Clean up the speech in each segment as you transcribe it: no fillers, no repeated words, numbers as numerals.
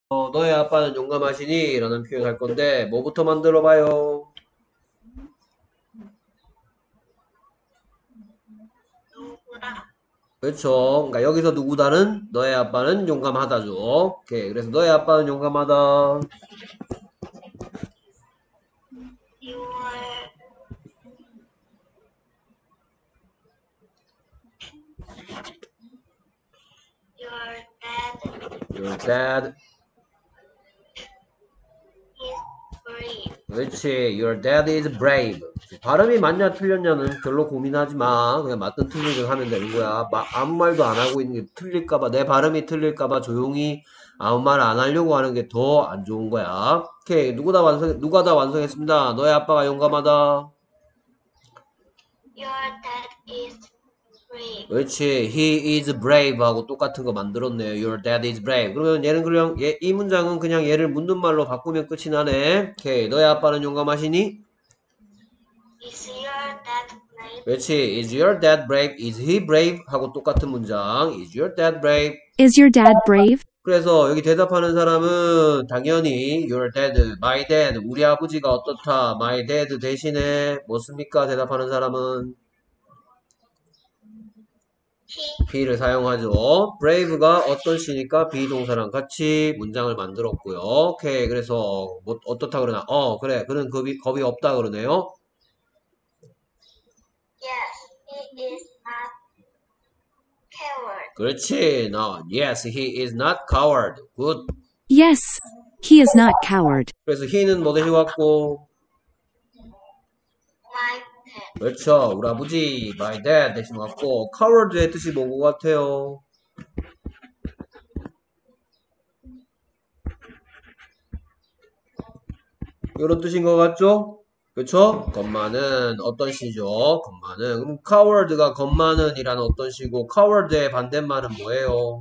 너의 아빠는 용감하시니? 라는 표현 할 건데, 뭐부터 만들어 봐요? 누구다? 그렇죠. 그러니까 여기서 누구다는 너의 아빠는 용감하다죠. 오케이. 그래서 너의 아빠는 용감하다. Your your dad Your dad. is brave. 그렇지. Your dad is brave. 발음이 맞냐 틀렸냐는 별로 고민하지 마. 그냥 맞든 틀리든 하면 되는 거야. 아무 말도 안 하고 있는 게 틀릴까봐, 내 발음이 틀릴까봐 조용히 아무 말 안 하려고 하는 게 더 안 좋은 거야. 오케이. 누가 다 완성했습니다. 너의 아빠가 용감하다. Your dad is brave. 그렇지. He is brave 하고 똑같은 거 만들었네요. Your dad is brave. 그러면 얘는 그냥 이 문장은 그냥 얘를 묻는 말로 바꾸면 끝이 나네. 오케이. 너의 아빠는 용감하시니? Is your dad brave? 그렇지. Is your dad brave? Is he brave? 하고 똑같은 문장. Is your dad brave? Is your dad brave? 그래서 여기 대답하는 사람은 당연히 your dad, my dad, 우리 아버지가 어떻다. my dad 대신에 뭐 씁니까? 대답하는 사람은 He he를 사용하죠. brave가 어떤 시니까 비동사랑 같이 문장을 만들었고요. 오케이. 그래서 뭐 어떻다 그러나? 그래. 그는 겁이 없다 그러네요. yes, he is not coward. 그렇지. No. Yes, he is not coward. Good. Yes, he is not coward. 그래서 he는 뭐 대신 왔고? My dad. 그렇죠. 우리 아버지, my dad 대신 왔고, coward의 뜻이 뭔 것 같아요? 이런 뜻인 것 같죠? 그렇죠? 겁많은 어떤 시죠? 겁많은. 그럼 coward가 겁많은이라는 어떤 시고, coward의 반대말은 뭐예요?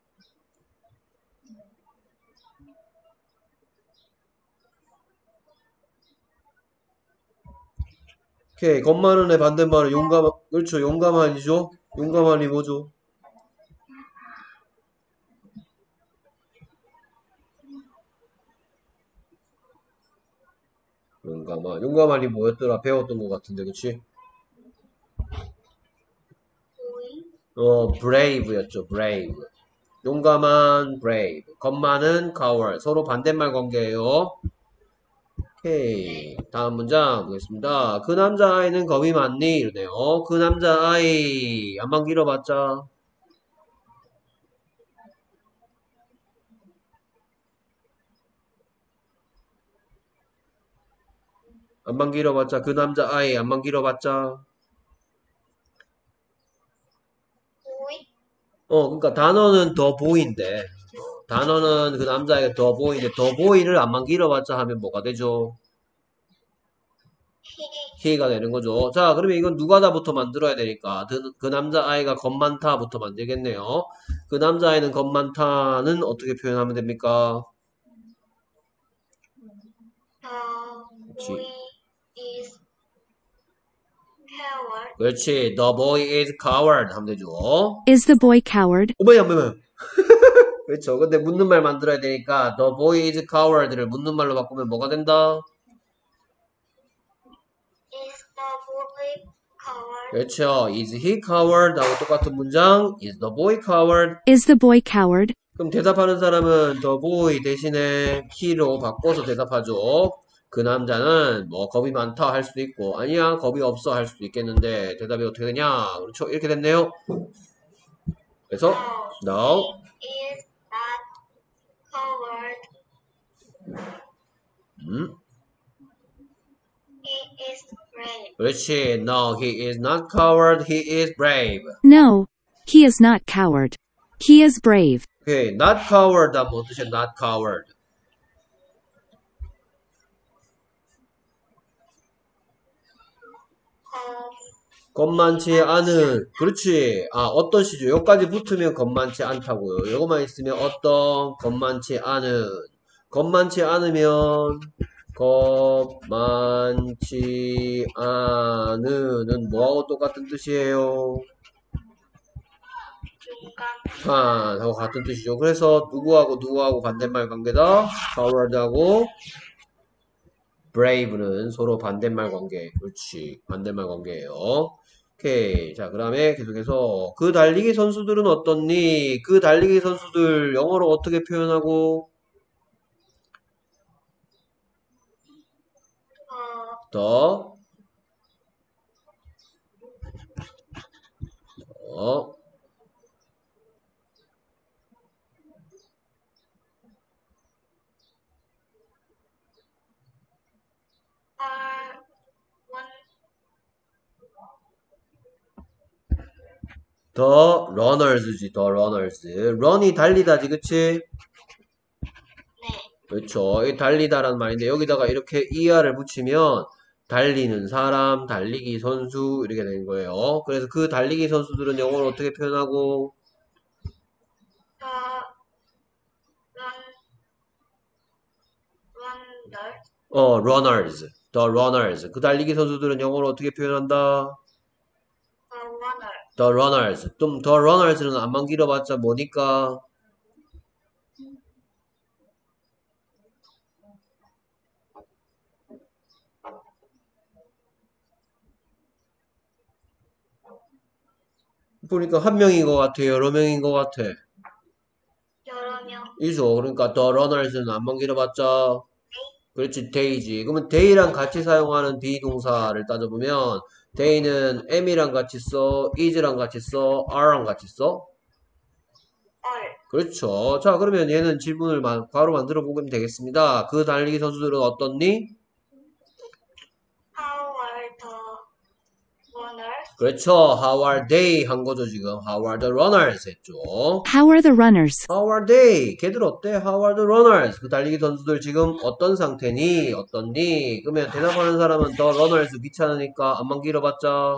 오케이. 겁많은의 반대말은 그렇죠. 용감한이죠? 용감한이 뭐죠? 용감한이 뭐였더라? 배웠던 것 같은데, 그치? Boy. brave였죠. brave. 용감한 brave. 겁많은 coward. 서로 반대말 관계예요. 오케이. 다음 문장 보겠습니다. 그 남자아이는 겁이 많니? 이러네요. 그 남자아이. 안만 길어봤자. 안만 길어봤자. 그 남자아이. 안만 길어봤자. Boy. 그러니까 단어는 더 보이인데. 단어는 그 남자아이가 더 보이인데, 더 보이를 안만 길어봤자 하면 뭐가 되죠? He he가 되는 거죠. 자, 그러면 이건 누가다부터 만들어야 되니까 그 남자아이가 겁 많다부터 만들겠네요. 그 남자아이는 겁 많다는 어떻게 표현하면 됩니까? the 그렇지. boy is coward. 그렇지. The boy is coward 하면 되죠. Is the boy coward? 뭐야. 그렇죠. 근데 묻는 말 만들어야 되니까 the boy is coward를 묻는 말로 바꾸면 뭐가 된다? Is the boy coward? 그렇죠. Is he coward? 하고 똑같은 문장. Is the boy coward? Is the boy coward? 그럼 대답하는 사람은 the boy 대신에 he로 바꿔서 대답하죠. 그 남자는 뭐 겁이 많다 할 수도 있고 아니야 겁이 없어 할 수도 있겠는데 대답이 어떻게 되냐? 그렇죠. 이렇게 됐네요. 그래서 no. He is not coward. 음, He is brave. 그렇지. No, he is not coward. He is brave. No, he is not coward. He is brave. 오케이. not coward 하면 어떠세요? not coward. 겁 많지 않은. 그렇지. 어떤 시죠? 여기까지 붙으면 겁 많지 않다고요. 요거만 있으면 어떤 겁 많지 않은. 겁 많지 않으면 겁 많지 않은은 뭐하고 똑같은 뜻이에요? 하고 같은 뜻이죠. 그래서 누구하고 반대말 관계다? coward하고 brave는 서로 반대말 관계. 그렇지. 반대말 관계예요. 오케이. 자, 그 다음에 계속해서 그 달리기 선수들은 어떻니? 그 달리기 선수들 영어로 어떻게 표현하고? 더, 어, are one 더 runners지, 더 runners. run이 달리다지, 그치? 네. 그렇죠. 이 달리다라는 말인데 여기다가 이렇게 er를 붙이면 달리는 사람, 달리기 선수 이렇게 되는 거예요. 그래서 그 달리기 선수들은 영어로 어떻게 표현하고? The run runner runners. The runners. 그 달리기 선수들은 영어로 어떻게 표현한다? the runner The runners. 좀 the runners는 안만 길어봤자 뭐니까? 보니까 한 명인 것 같아, 여러 명인 것 같아. 여러 명 이죠. 그러니까 the runners는 안만 길어봤자 그렇지, day지. 그러면 day랑 같이 사용하는 비동사를 따져보면 day는 am이랑 같이 써, is랑 같이 써, are랑 같이 써. all 그렇죠. 자, 그러면 얘는 질문을 바로 만들어 보면 되겠습니다. 그 달리기 선수들은 어떻니? how are the runners 그렇죠. How are they 한 거죠, 지금. How are the runners 했죠. How are the runners? How are they? 걔들 어때? How are the runners? 그 달리기 선수들 지금 어떤 상태니? 어떻니? 그러면 대답하는 사람은 the runners 귀찮으니까 안만 길어봤자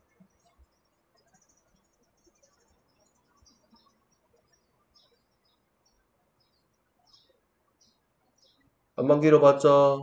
안만 길어봤자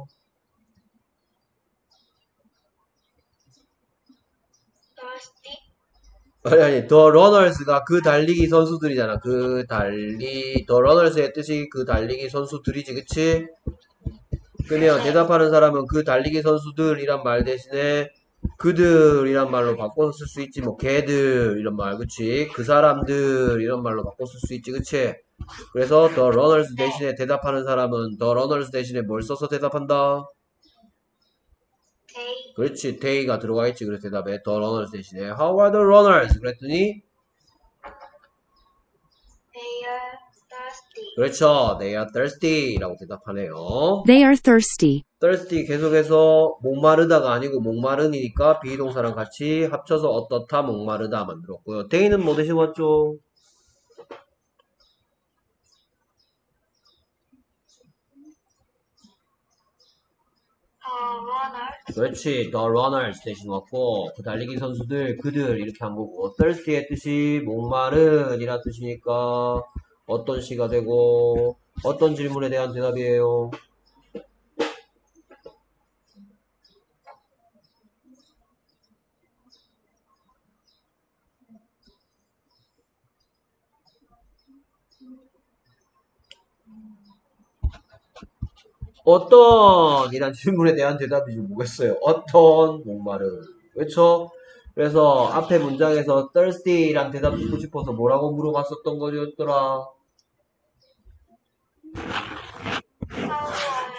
thirsty 아니 the runners가 그 달리기 선수들이잖아. the runners의 뜻이 그 달리기 선수들이지, 그치? 그러면 대답하는 사람은 그 달리기 선수들이란 말 대신에 그들이란 말로 바꿔서 쓸 수 있지. 뭐 걔들 이런 말, 그치? 그 사람들 이런 말로 바꿔 쓸 수 있지, 그치? 그래서 the runners 대신에 대답하는 사람은 the runners 대신에 뭘 써서 대답한다? they 그렇지, they가 들어가 있지. 그래서 대답에 the runners 대신에 how are the runners? 그랬더니 they are thirsty 그렇죠, they are thirsty 라고 대답하네요. They are thirsty. thirsty 계속해서 목마르다가 아니고 목마른이니까 비동사랑 같이 합쳐서 어떻다 목마르다 만들었고요. they는 뭐 대신 왔죠? the runners 그렇지, the runners 대신 왔고 그 달리기 선수들 그들 이렇게 한 거고 thirsty의 뜻이 목마른이라 뜻이니까 어떤 시가 되고 어떤 질문에 대한 대답이에요? 어떤 이란 질문에 대한 대답이지 뭐겠어요. 어떤 목마른. 그렇죠? 그래서 앞에 문장에서 thirsty란 대답 듣고 싶어서 뭐라고 물어봤었던 거였더라. how are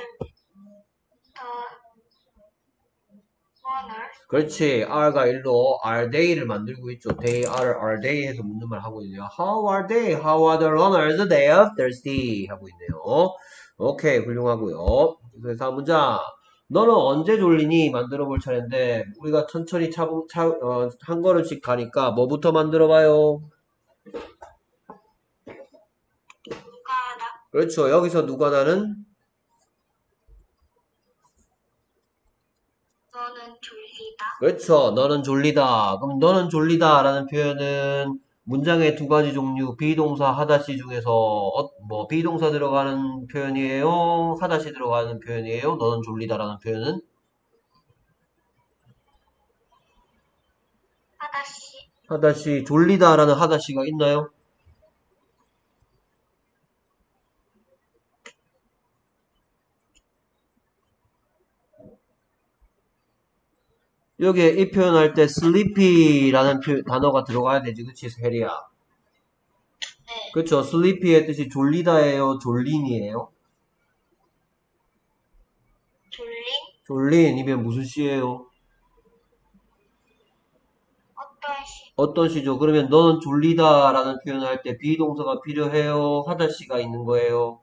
the runners 그렇지. R가 일로 are they를 만들고 있죠. They are they 해서 묻는 말 하고 있네요. How are they? How are the runners? They are thirsty 하고 있네요. 오케이, 훌륭하고요. 그래서 다음 문장. 너는 언제 졸리니? 만들어 볼 차례인데 우리가 천천히 한 걸음씩 가니까 뭐부터 만들어 봐요? 누가다 그렇죠. 여기서 누가 나는? 너는 졸리다 그렇죠. 너는 졸리다. 그럼 너는 졸리다 라는 표현은 문장의 두 가지 종류 비동사 하다시 중에서 뭐 비동사 들어가는 표현이에요? 하다시 들어가는 표현이에요? 너는 졸리다 라는 표현은? 하다시 하다시 졸리다 라는 하다시가 있나요? 여기에 이 표현할 때 sleepy라는 단어가 들어가야 되지, 그치, 혜리야? 네. 그쵸? sleepy의 뜻이 졸리다예요, 졸린이에요? 졸린? 졸린이면 무슨 시예요? 어떤 시? 어떤 시죠? 그러면 너는 졸리다라는 표현을 할 때 비동사가 필요해요? 하다시가 있는 거예요?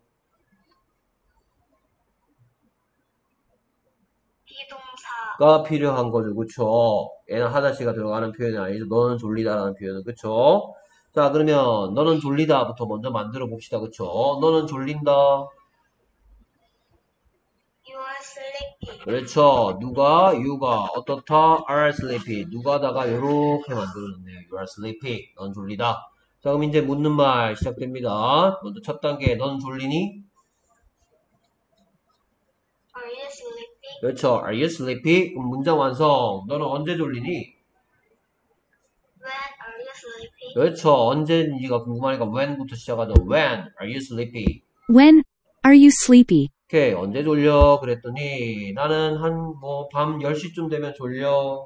비동사. 가 필요한 거죠. 그쵸? 얘는 하다시가 들어가는 표현이 아니죠. 너는 졸리다라는 표현은. 그쵸? 자, 그러면 너는 졸리다부터 먼저 만들어 봅시다. 그쵸? 너는 졸린다. You are sleepy. 그렇죠. 누가, you가, 어떻다, are sleepy. 누가다가 요렇게 만들어졌네요. You are sleepy. 넌 졸리다. 자, 그럼 이제 묻는 말 시작됩니다. 먼저 첫 단계, 넌 졸리니? Are you sleepy? 그렇죠. Are you sleepy? 그럼 문장 완성. 너는 언제 졸리니? When are you sleepy? 그렇죠. 언제인지가 궁금하니까 when부터 시작하죠. When are you sleepy? When are you sleepy? 오케이. 언제 졸려? 그랬더니 나는 한 밤 10시쯤 되면 졸려.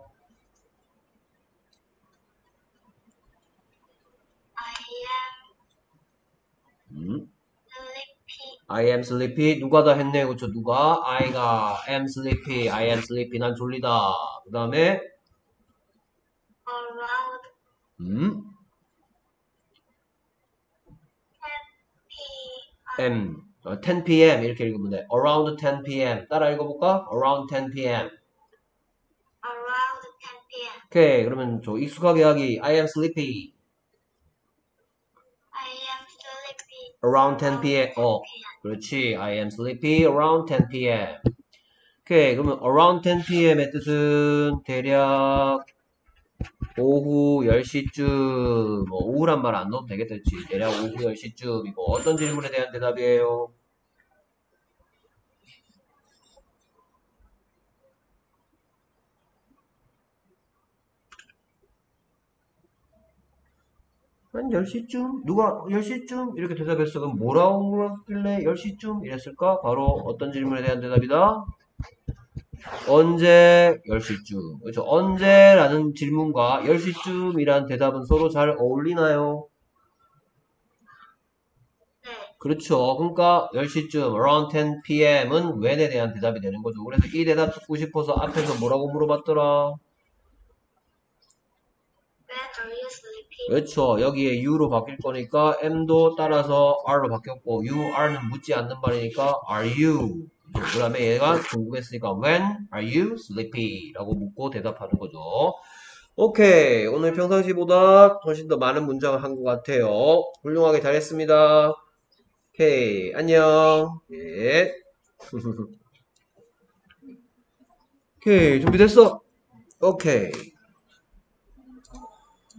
I am 음? sleepy. I am sleepy. 누가 다 했네. 그쵸? 누가? I가 am sleepy. I am sleepy. 난 졸리다. 그 다음에 Around 음? 10 10 p.m. 이렇게 읽으면 돼. Around 10 p.m. 따라 읽어볼까? Around 10 p.m. Around 10 p.m. 오케이. 그러면 저 익숙하게 하기. I am sleepy. I am sleepy. Around 10 p.m. 10 p.m. 그렇지. I am sleepy around 10 p.m. 오케이. 그러면 around 10 p.m.의 뜻은 대략 오후 10시쯤, 오후란 말 안 넣어도 되겠다, 그치? 대략 오후 10시쯤이고, 어떤 질문에 대한 대답이에요? 한 10시쯤? 누가 10시쯤? 이렇게 대답했어. 그럼 뭐라고 물었길래 10시쯤? 이랬을까? 바로 어떤 질문에 대한 대답이다? 언제 10시쯤. 그렇죠. 언제라는 질문과 10시쯤이란 대답은 서로 잘 어울리나요? 네. 그렇죠. 그러니까 10시쯤 around 10 p.m.은 when에 대한 대답이 되는 거죠. 그래서 이 대답 듣고 싶어서 앞에서 뭐라고 물어봤더라? When are you sleepy? 그렇죠. 여기에 you로 바뀔 거니까 m도 따라서 r로 바뀌었고 you, r는 묻지 않는 말이니까 are you? 그 다음에 얘가 궁금했으니까 when are you sleepy? 라고 묻고 대답하는 거죠. 오케이. 오늘 평상시보다 훨씬 더 많은 문장을 한 것 같아요. 훌륭하게 잘했습니다. 오케이. 안녕. 예. 오케이. 준비됐어? 오케이.